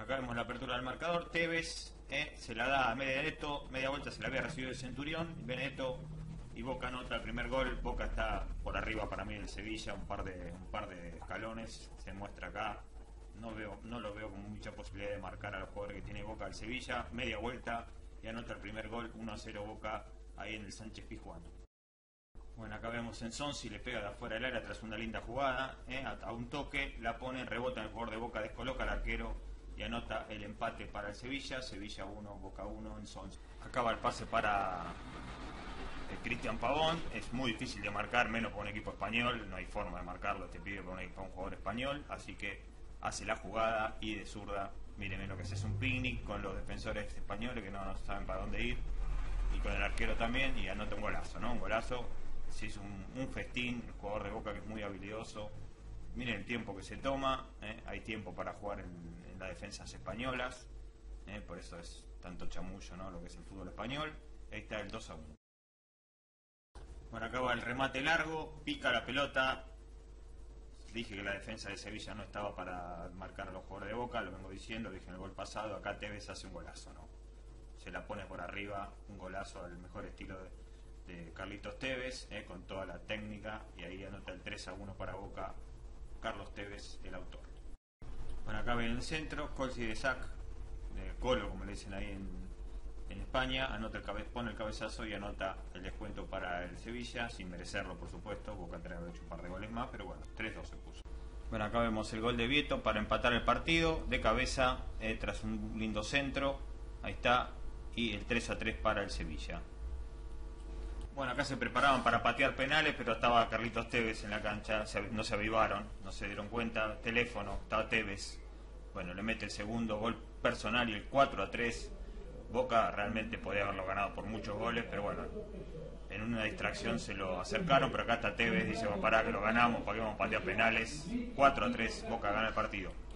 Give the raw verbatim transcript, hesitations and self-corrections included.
Acá vemos la apertura del marcador. Tevez eh, se la da a Benedetto, media vuelta se la había recibido el Centurión. Benedetto y Boca anota el primer gol. Boca está por arriba para mí del Sevilla, un par de un par de escalones. Se muestra acá. No veo, no lo veo con mucha posibilidad de marcar a los jugadores que tiene Boca al Sevilla. Media vuelta y anota el primer gol, uno a cero Boca ahí en el Sánchez Pizjuán. Bueno, acá vemos en Sonsi, le pega de afuera del área tras una linda jugada, eh, a, a un toque, la pone, rebota en el jugador de Boca, descoloca al arquero y anota el empate para el Sevilla. Sevilla uno, Boca uno en Sonsi. Acaba el pase para eh, Cristian Pavón. Es muy difícil de marcar, menos por un equipo español, no hay forma de marcarlo este pibe para un, para un jugador español, así que hace la jugada y de zurda, miren lo que es, es un picnic con los defensores españoles que no, no saben para dónde ir, y con el arquero también, y anota un golazo, ¿no? Un golazo, sí, es un, un festín, el jugador de Boca que es muy habilidoso. Miren el tiempo que se toma, ¿eh? Hay tiempo para jugar en, en las defensas españolas, ¿eh? Por eso es tanto chamullo, ¿no? Lo que es el fútbol español. Ahí está el dos a uno. Bueno, acá va el remate largo, pica la pelota. Dije que la defensa de Sevilla no estaba para marcar a los jugadores de Boca, lo vengo diciendo, lo dije en el gol pasado. Acá Tevez hace un golazo, ¿no? Se la pone por arriba, un golazo al mejor estilo de, de Carlitos Tevez, eh, con toda la técnica, y ahí anota el tres a uno para Boca, Carlos Tevez, el autor. Bueno, acá ven el centro, Colsi de Sac, de Colo, como le dicen ahí en, en España, anota el cabe, pone el cabezazo y anota el descuento para el Sevilla, sin merecerlo por supuesto. Boca tendría que haber hecho un par de goles más, pero bueno, tres dos se puso. Bueno, acá vemos el gol de Vieto para empatar el partido, de cabeza, eh, tras un lindo centro, ahí está, y el tres a tres para el Sevilla. Bueno, acá se preparaban para patear penales, pero estaba Carlitos Tevez en la cancha, se, no se avivaron, no se dieron cuenta, teléfono, estaba Tevez. Bueno, le mete el segundo gol personal y el cuatro a tres. Boca realmente podía haberlo ganado por muchos goles, pero bueno, en una distracción se lo acercaron, pero acá está Tevez, dice, vamos, pará que lo ganamos, para que vamos a patear penales. cuatro a tres, Boca gana el partido.